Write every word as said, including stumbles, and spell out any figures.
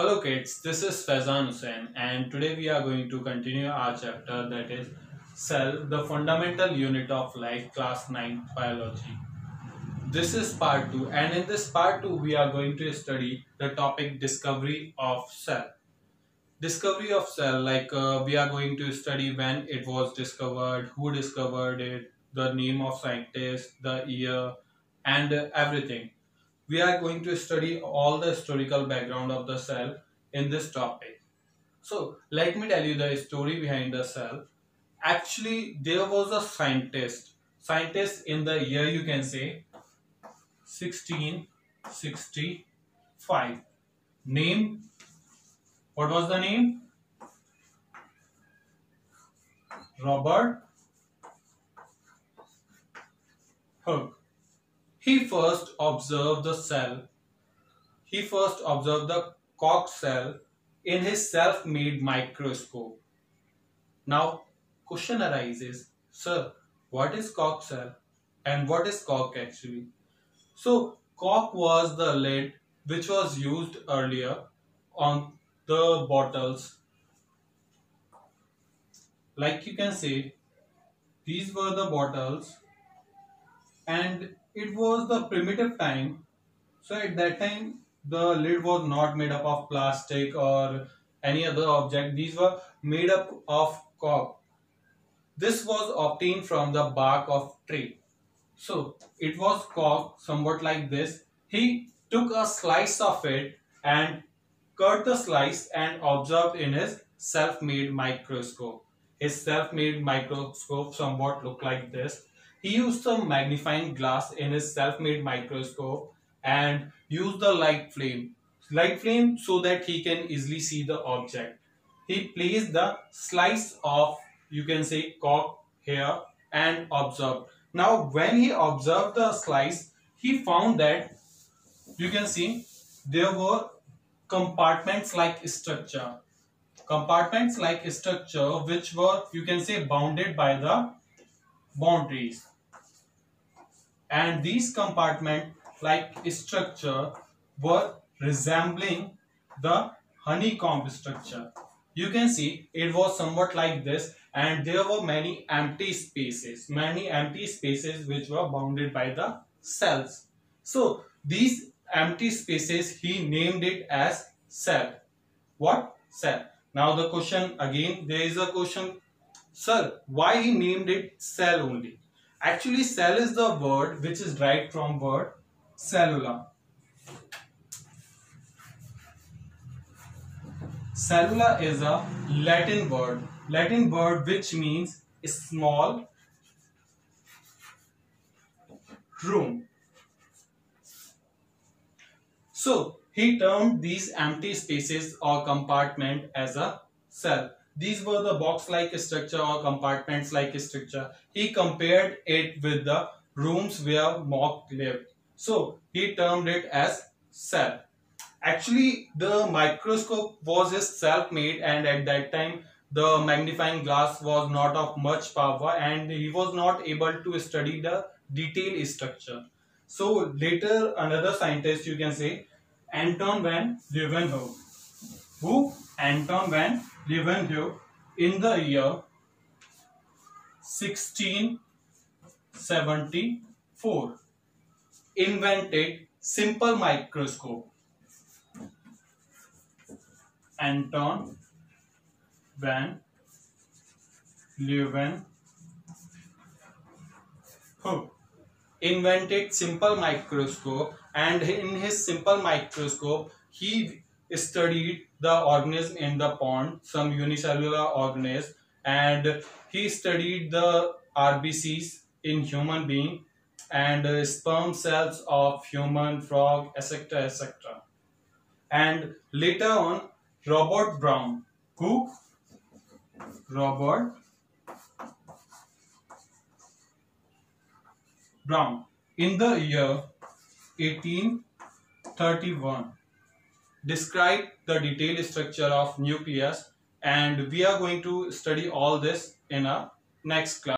Hello kids, this is Faizan Hussain and today we are going to continue our chapter, that is Cell, the fundamental unit of life, class nine biology. This is part two, and in this part two we are going to study the topic discovery of cell. Discovery of cell, like uh, we are going to study when it was discovered, who discovered it, the name of scientist, the year, and uh, everything. We are going to study all the historical background of the cell in this topic. So let me tell you the story behind the cell. Actually, there was a scientist. Scientist in the year, you can say sixteen sixty-five. Name, what was the name? Robert Hooke. He first observed the cell. He first observed the Koch cell in his self-made microscope. Now, question arises, sir, what is Koch cell and what is Koch actually? So, Koch was the lid which was used earlier on the bottles. Like you can say, these were the bottles, and it was the primitive time. So at that time, the lid was not made up of plastic or any other object. These were made up of cork. This was obtained from the bark of tree. So it was cork somewhat like this. He took a slice of it and cut the slice and observed in his self-made microscope. His self-made microscope somewhat looked like this. He used some magnifying glass in his self-made microscope and used the light flame. Light flame so that he can easily see the object. He placed the slice of, you can say, cork here and observed. Now when he observed the slice, he found that, you can see, there were compartments like structure. Compartments like structure which were, you can say, bounded by the boundaries. And these compartment like structure were resembling the honeycomb structure. You can see it was somewhat like this, and there were many empty spaces, many empty spaces which were bounded by the cells. So these empty spaces, he named it as cell. What? Cell. Now the question again, there is a question, sir, why he named it cell only? Actually, cell is the word which is derived from word cellula. Cellula is a Latin word, Latin word which means small room. So he termed these empty spaces or compartment as a cell. These were the box-like structure or compartments-like structure. He compared it with the rooms where moth lived. So he termed it as cell. Actually, the microscope was his self-made, and at that time the magnifying glass was not of much power and he was not able to study the detailed structure. So later another scientist, you can say, Anton van Leeuwenhoek. Who? Anton van Leeuwenhoek, in the year sixteen seventy-four invented simple microscope. Anton van Leeuwenhoek invented simple microscope, and in his simple microscope he studied the organism in the pond, some unicellular organism, and he studied the R B Cs in human being and uh, sperm cells of human, frog, etc, etc. And later on, Robert Brown. Who? Robert Brown, in the year eighteen thirty-one, described the detailed structure of nucleus, and we are going to study all this in our next class.